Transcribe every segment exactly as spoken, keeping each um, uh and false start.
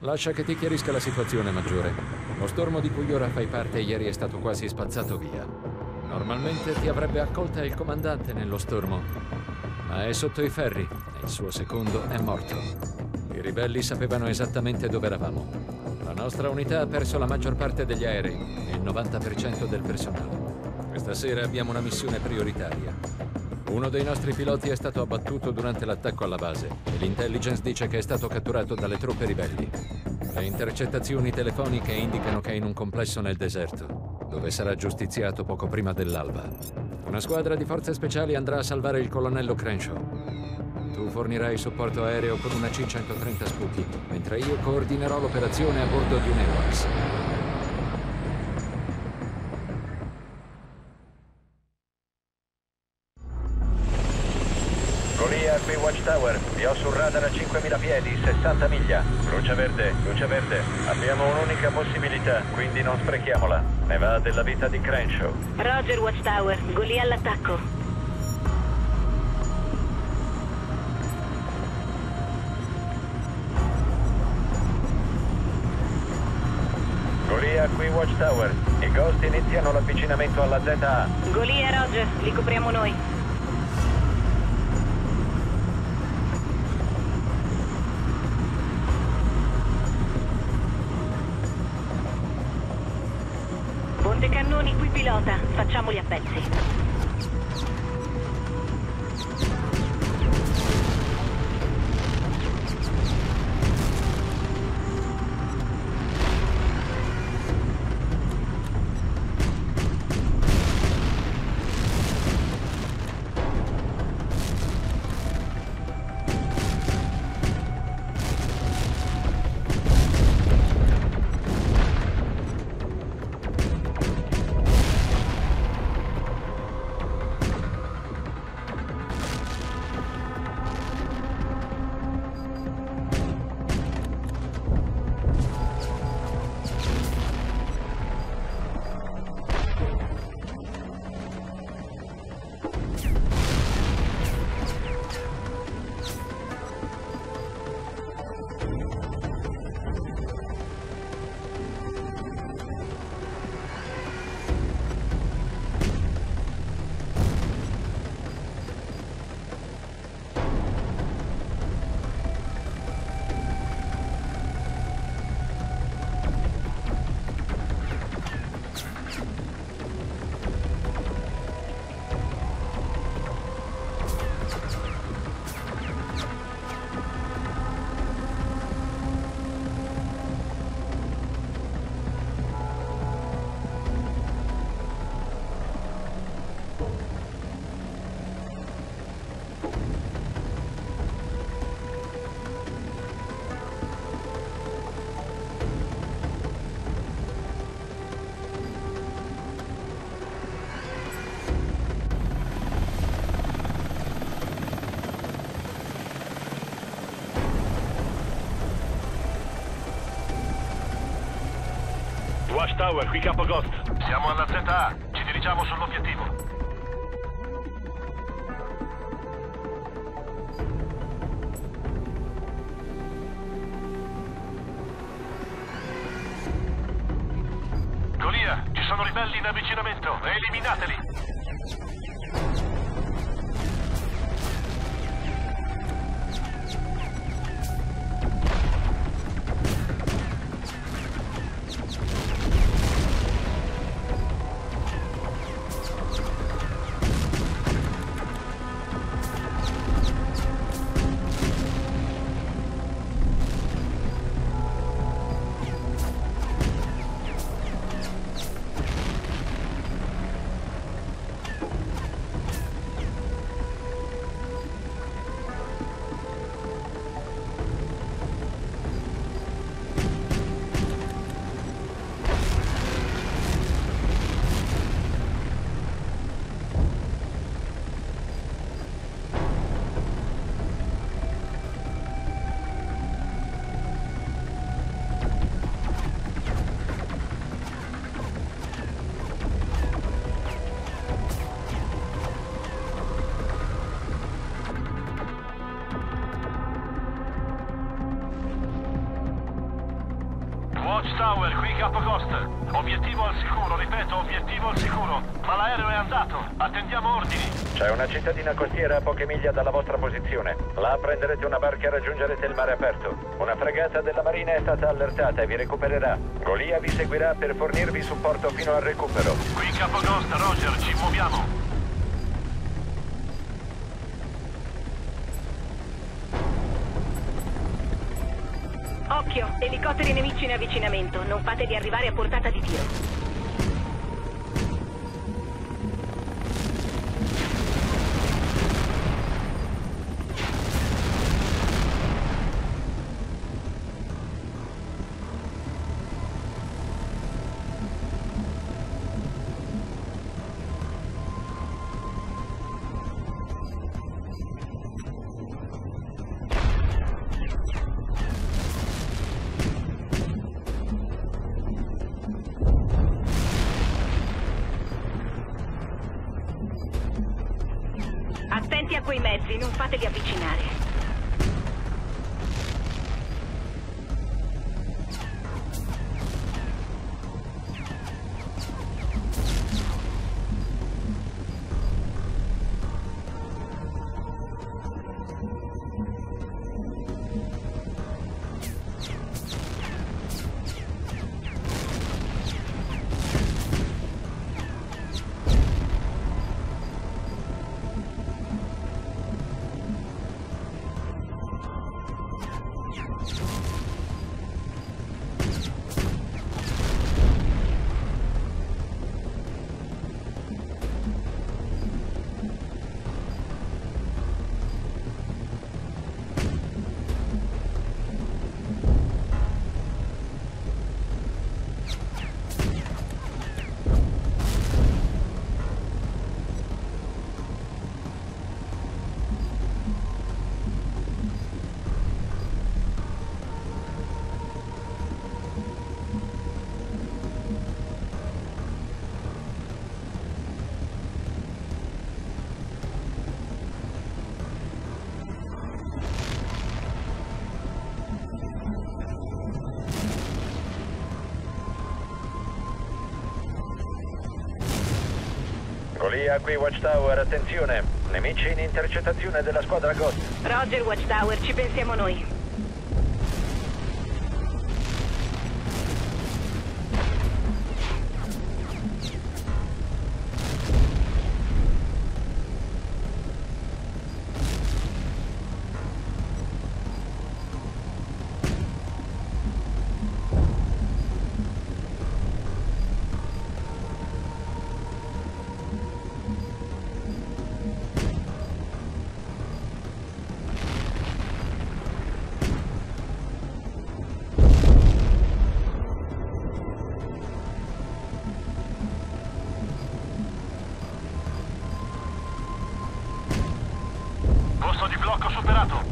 Lascia che ti chiarisca la situazione, Maggiore. Lo stormo di cui ora fai parte ieri è stato quasi spazzato via. Normalmente ti avrebbe accolta il comandante nello stormo, ma è sotto i ferri e il suo secondo è morto. I ribelli sapevano esattamente dove eravamo. La nostra unità ha perso la maggior parte degli aerei e il novanta per cento del personale. Questa sera abbiamo una missione prioritaria. Uno dei nostri piloti è stato abbattuto durante l'attacco alla base e l'intelligence dice che è stato catturato dalle truppe ribelli. Le intercettazioni telefoniche indicano che è in un complesso nel deserto, dove sarà giustiziato poco prima dell'alba. Una squadra di forze speciali andrà a salvare il colonnello Crenshaw. Tu fornirai supporto aereo con una C centotrenta Spooky, mentre io coordinerò l'operazione a bordo di un AWACS. Golia, qui Watchtower. Vi ho sul radar a cinquemila piedi, sessanta miglia. Luce verde, luce verde. Abbiamo un'unica possibilità, quindi non sprechiamola. Ne va della vita di Crenshaw. Roger, Watchtower. Golia all'attacco. Golia, qui Watchtower. I Ghost iniziano l'avvicinamento alla Z A. Golia e Roger, li copriamo noi. Ponte cannoni, qui pilota. Facciamoli a pezzi. Watchtower, qui Capo Ghost. Siamo alla Z A. Ci dirigiamo sull'obiettivo. Golia, ci sono ribelli in avvicinamento. Eliminateli. Watchtower, qui Capo Costa. Obiettivo al sicuro, ripeto, obiettivo al sicuro. Ma l'aereo è andato. Attendiamo ordini. C'è una cittadina costiera a poche miglia dalla vostra posizione. Là prenderete una barca e raggiungerete il mare aperto. Una fregata della Marina è stata allertata e vi recupererà. Golia vi seguirà per fornirvi supporto fino al recupero. Qui Capo Costa, Roger, ci muoviamo. Occhio, elicotteri nemici in avvicinamento. Non fateli arrivare a portata di tiro. Attenti a quei mezzi, non fateli avvicinare. Golia, qui Watchtower, attenzione. Nemici in intercettazione della squadra Ghost. Roger, Watchtower, ci pensiamo noi. Posto di blocco superato.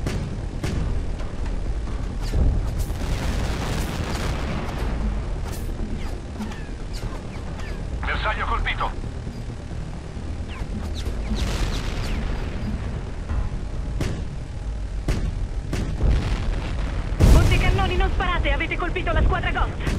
Bersaglio colpito. Montecannoni, non sparate, avete colpito la squadra Ghost.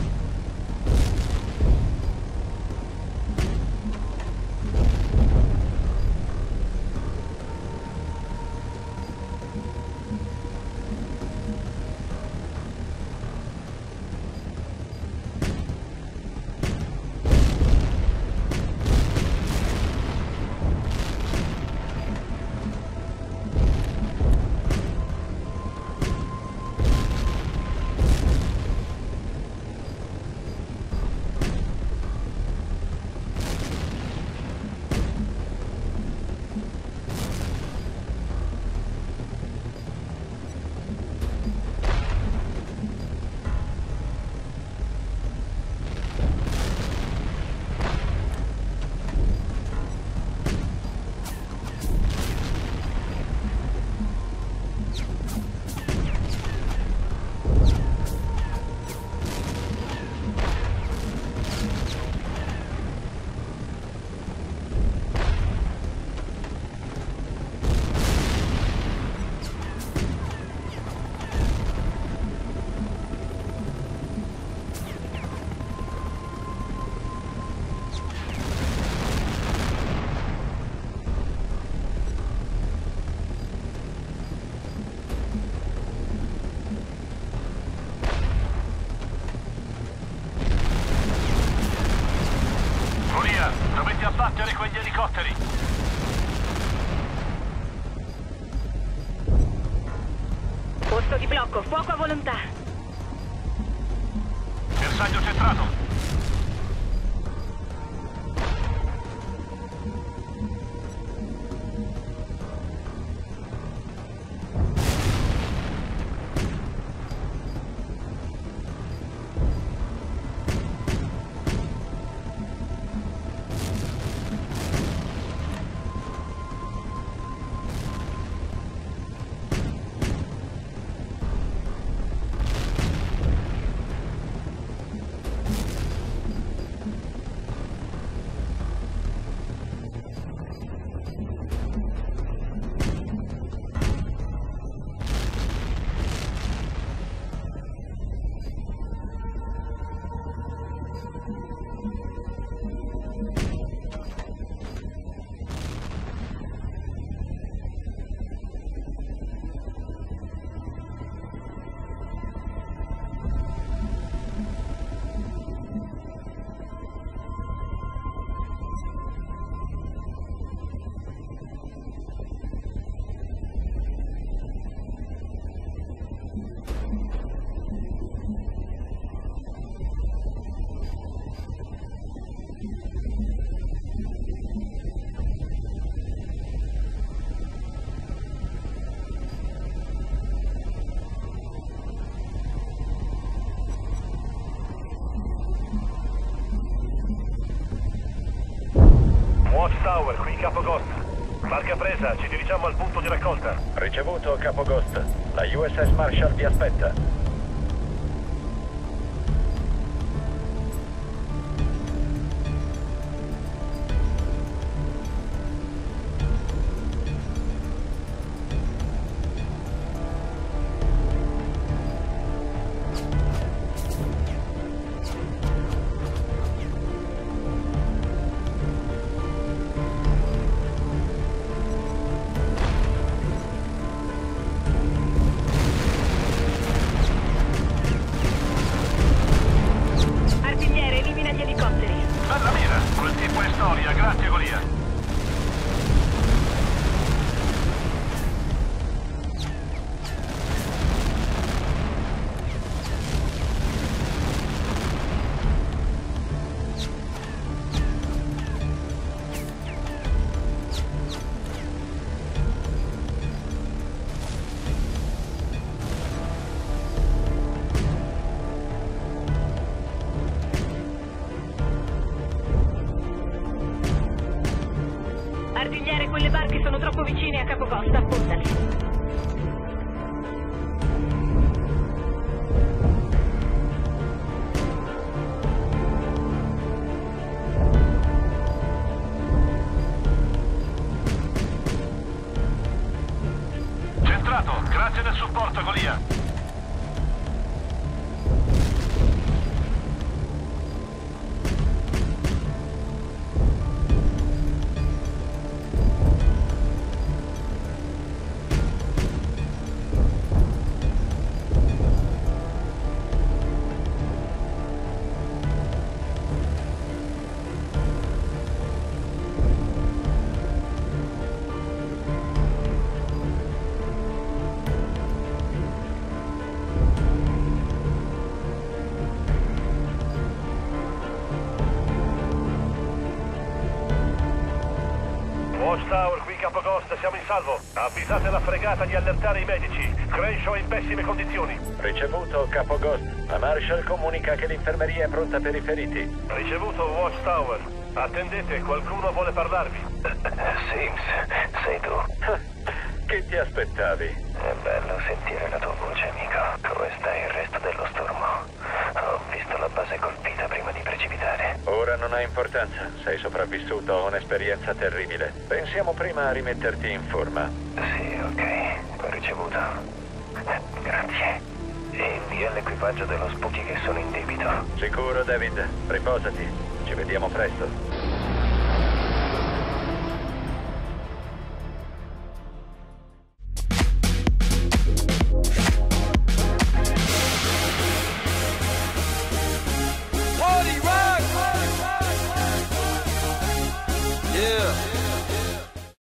Abbattere quegli elicotteri! Posto di blocco, fuoco a volontà. Bersaglio centrato! Watchtower, qui Capo Ghost. Barca presa, ci dirigiamo al punto di raccolta. Ricevuto, Capo Ghost. La U S S Marshall vi aspetta. Artigliere, elimina gli elicotteri. Bella mira! Quel tipo è storia, grazie Golia! Artigliere, quelle barche sono troppo vicine a Capo Ghost, appondali. Centrato, grazie del supporto Golia! Watchtower, qui Capo Ghost, siamo in salvo. Avvisate la fregata di allertare i medici. Crenshaw è in pessime condizioni. Ricevuto, Capo Ghost. La Marshall comunica che l'infermeria è pronta per i feriti. Ricevuto, Watchtower. Attendete, qualcuno vuole parlarvi. Sims, sei tu. Che ti aspettavi? È bello sentire la tua voce, amico. Come sta il resto dello stormo? Ho visto la base colpita prima di precipitare. Ora non ha importanza. Sei sopravvissuto a un'esperienza terribile. Pensiamo prima a rimetterti in forma. Sì, ok. Ho ricevuto. Grazie. E invia l'equipaggio dello Spooky che sono in debito. Sicuro, David. Riposati. Ci vediamo presto.